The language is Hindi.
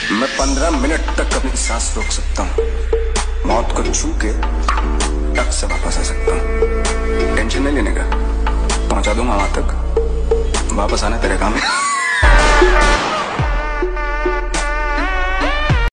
मैं 15 मिनट तक अपनी सांस रोक सकता हूँ, मौत को छू के टक से वापस आ सकता हूँ। टेंशन नहीं लेने का, पहुंचा दूंगा वहां तक, वापस आना तेरे काम है।